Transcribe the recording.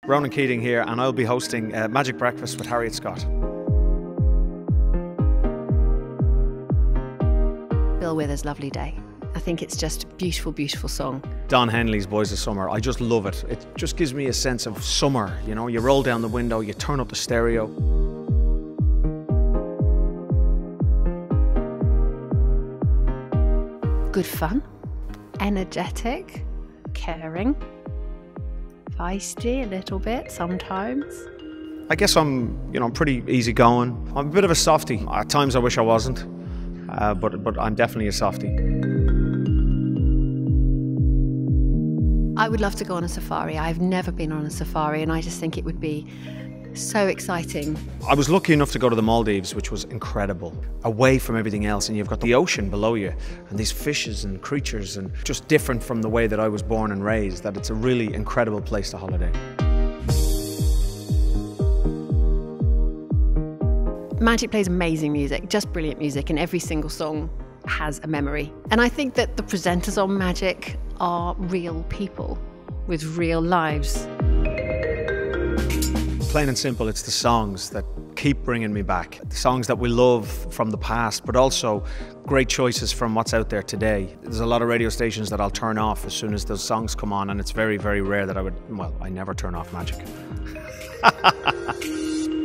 Ronan Keating here, and I'll be hosting Magic Breakfast with Harriet Scott. Bill Withers' Lovely Day. I think it's just a beautiful, beautiful song. Don Henley's Boys of Summer. I just love it. It just gives me a sense of summer. You know, you roll down the window, you turn up the stereo. Good fun, energetic, caring, feisty a little bit sometimes. I guess I'm pretty easygoing. I'm a bit of a softie. At times I wish I wasn't, but I'm definitely a softie. I would love to go on a safari. I've never been on a safari, and I just think it would be so exciting. I was lucky enough to go to the Maldives, which was incredible. Away from everything else, and you've got the ocean below you, and these fishes and creatures, and just different from the way that I was born and raised, that it's a really incredible place to holiday. Magic plays amazing music, just brilliant music, and every single song has a memory. And I think that the presenters on Magic are real people with real lives. Plain and simple, it's the songs that keep bringing me back. The songs that we love from the past, but also great choices from what's out there today. There's a lot of radio stations that I'll turn off as soon as those songs come on, and it's very, very rare that I never turn off Magic.